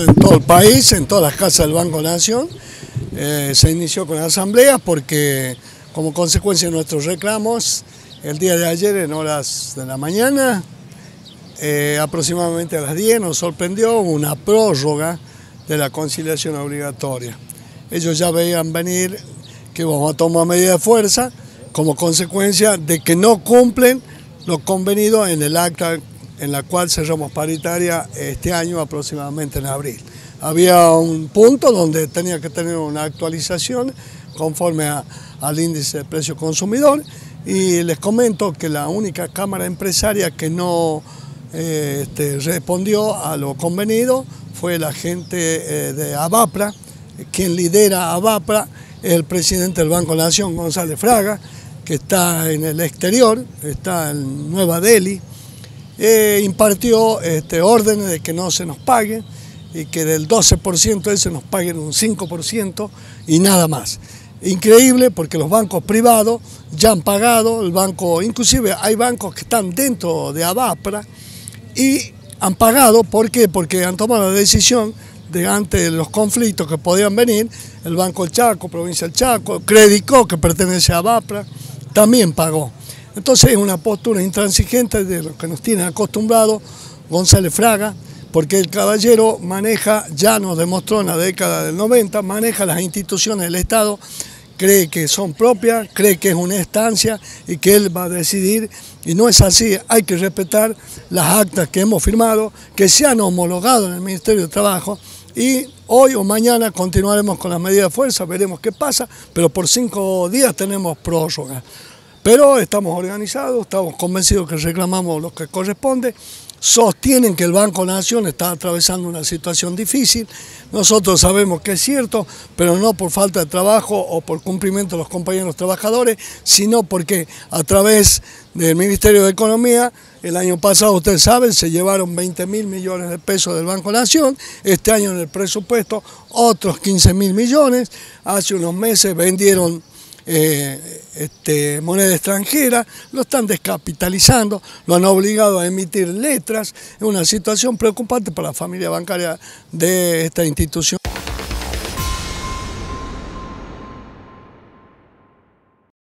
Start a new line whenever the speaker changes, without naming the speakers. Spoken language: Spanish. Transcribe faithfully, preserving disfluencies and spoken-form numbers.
En todo el país, en todas las casas del Banco Nación, eh, se inició con asambleas porque como consecuencia de nuestros reclamos, el día de ayer en horas de la mañana, eh, aproximadamente a las diez, nos sorprendió una prórroga de la conciliación obligatoria. Ellos ya veían venir que vamos a tomar medidas de fuerza como consecuencia de que no cumplen lo convenido en el acta en la cual cerramos paritaria este año aproximadamente en abril. Había un punto donde tenía que tener una actualización conforme a, al índice de precio consumidor y les comento que la única cámara empresaria que no eh, este, respondió a lo convenido fue la gente eh, de Abapra. Quien lidera Abapra es el presidente del Banco Nación, González Fraga, que está en el exterior, está en Nueva Delhi. Eh, impartió este, órdenes de que no se nos pague y que del doce por ciento de eso nos paguen un cinco por ciento y nada más. Increíble porque los bancos privados ya han pagado, el banco, inclusive hay bancos que están dentro de Abapra y han pagado. ¿Por qué? Porque han tomado la decisión de ante los conflictos que podían venir, el Banco Chaco, Provincia del Chaco, Crédico, que pertenece a Abapra, también pagó. Entonces es una postura intransigente de lo que nos tiene acostumbrado González Fraga, porque el caballero maneja, ya nos demostró en la década del noventa, maneja las instituciones del Estado, cree que son propias, cree que es una estancia y que él va a decidir, y no es así. Hay que respetar las actas que hemos firmado, que se han homologado en el Ministerio de Trabajo, y hoy o mañana continuaremos con las medidas de fuerza, veremos qué pasa, pero por cinco días tenemos prórroga. Pero estamos organizados, estamos convencidos que reclamamos lo que corresponde, sostienen que el Banco Nación está atravesando una situación difícil, nosotros sabemos que es cierto, pero no por falta de trabajo o por cumplimiento de los compañeros trabajadores, sino porque a través del Ministerio de Economía, el año pasado, ustedes saben, se llevaron veinte mil millones de pesos del Banco Nación, este año en el presupuesto otros quince mil millones, hace unos meses vendieron Eh, este, moneda extranjera, lo están descapitalizando, lo han obligado a emitir letras, es una situación preocupante para la familia bancaria de esta institución.